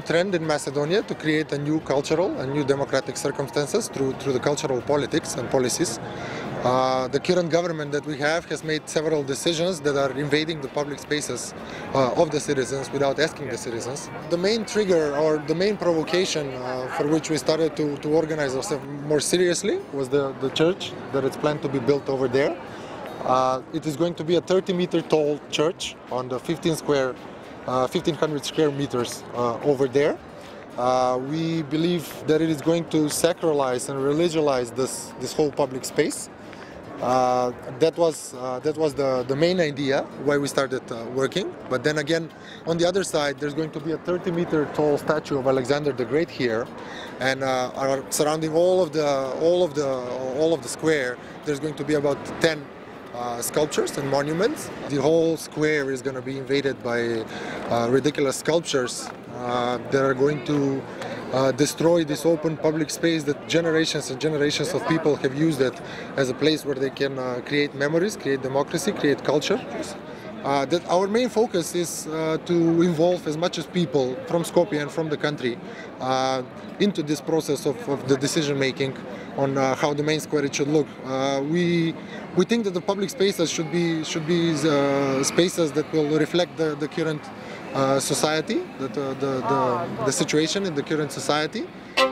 trend in Macedonia to create a new cultural and new democratic circumstances through the cultural politics and policies. The current government that we have has made several decisions that are invading the public spaces of the citizens without asking the citizens. The main trigger or the main provocation for which we started to organize ourselves more seriously was the church that is planned to be built over there. It is going to be a 30-meter tall church on the 1,500 square meters over there. We believe that it is going to sacralize and religionize this whole public space. That was the main idea why we started working. But then again, on the other side, there's going to be a 30-meter tall statue of Alexander the Great here, and surrounding all of the square, there's going to be about 10 sculptures and monuments. The whole square is going to be invaded by ridiculous sculptures that are going to destroy this open public space that generations and generations of people have used it as a place where they can create memories, create democracy, create culture. That our main focus is to involve as much as people from Skopje and from the country into this process of the decision making on how the main square should look. We think that the public spaces should be spaces that will reflect the current society, the situation in the current society.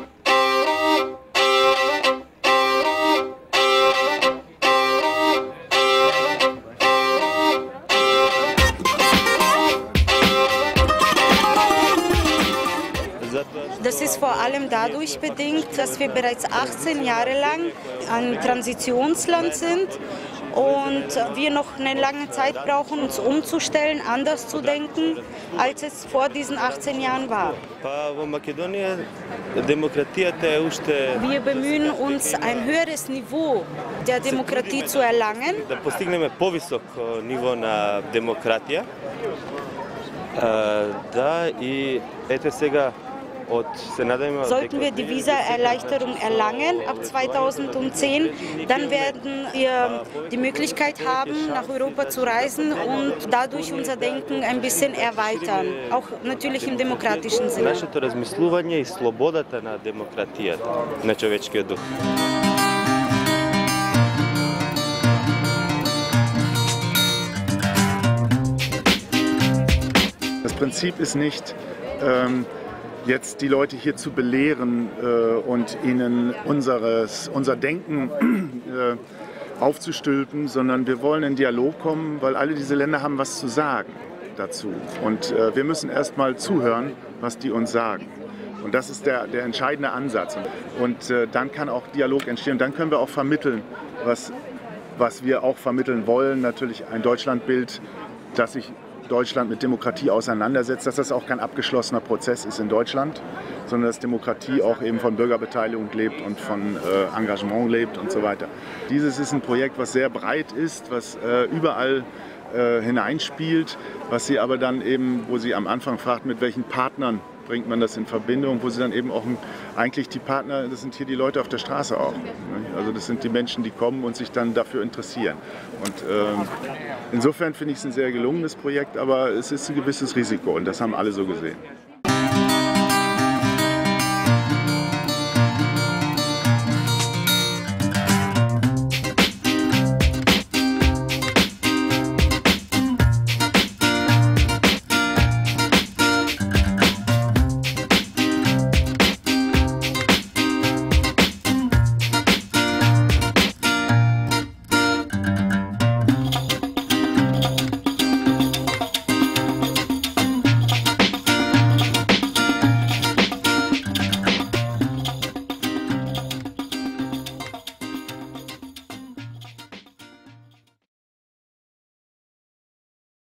Das ist vor allem dadurch bedingt, dass wir bereits 18 Jahre lang ein Transitionsland sind und wir noch eine lange Zeit brauchen, uns umzustellen, anders zu denken, als es vor diesen 18 Jahren war. Wir bemühen uns, ein höheres Niveau der Demokratie zu erlangen. Sollten wir die Visa-Erleichterung erlangen ab 2010, dann werden wir die Möglichkeit haben, nach Europa zu reisen und dadurch unser Denken ein bisschen erweitern, auch natürlich im demokratischen Sinne. Das Prinzip ist nicht, jetzt die Leute hier zu belehren und ihnen unser Denken aufzustülpen, sondern wir wollen in Dialog kommen, weil alle diese Länder haben was zu sagen dazu. Und wir müssen erst mal zuhören, was die uns sagen. Und das ist der entscheidende Ansatz. Und dann kann auch Dialog entstehen. Und dann können wir auch vermitteln, was wir auch vermitteln wollen. Natürlich ein Deutschlandbild, das sich Deutschland mit Demokratie auseinandersetzt, dass das auch kein abgeschlossener Prozess ist in Deutschland, sondern dass Demokratie auch eben von Bürgerbeteiligung lebt und von Engagement lebt und so weiter. Dieses ist ein Projekt, was sehr breit ist, was überall hineinspielt, was sie aber dann eben, wo sie am Anfang fragt, mit welchen Partnern bringt man das in Verbindung, wo sie dann eben auch eigentlich die Partner, das sind hier die Leute auf der Straße auch. Also das sind die Menschen, die kommen und sich dann dafür interessieren. Und insofern finde ich es ein sehr gelungenes Projekt, aber es ist ein gewisses Risiko und das haben alle so gesehen.